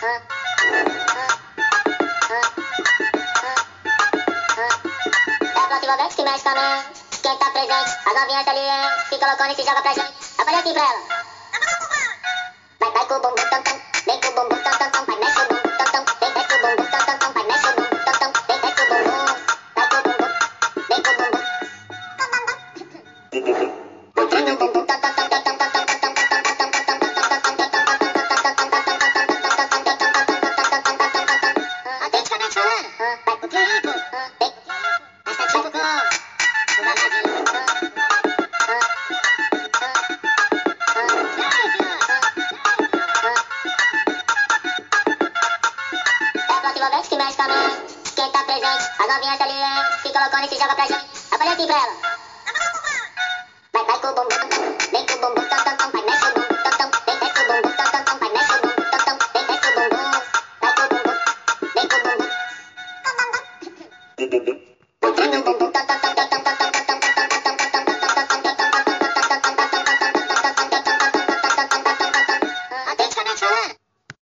Que mexe com a mente, quem tá presente, as novinhas salientes, se colocando e se joga pra gente. Eu falei assim pra ela: vai, vai com o bumbum tam tam, vem com o bumbum tam tam tam, vai, mexe o bumbum tam tam, vem, mexe o bumbum tam tam tam, vai, mexe o bumbum tam tam, vem, mexe o bumbum, vai com o bumbum, vem com o bumbum, vem o bumbum tam tam tam tam tam tam tam tam tam tam autenticamente falando, vai pro clipe, vem, mas tá tipo com que mexe com a mente, quem tá presente, as novinhas salientes, se colocando e se joga pra gente. Eu falei assim